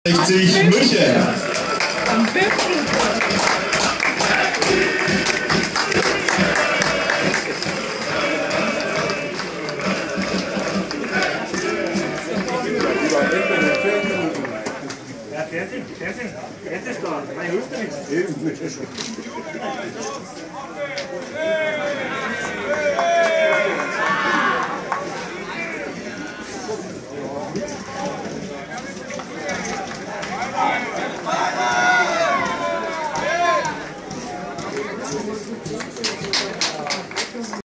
60 München. Fertig. Jetzt ist da. Mein Hilft nicht.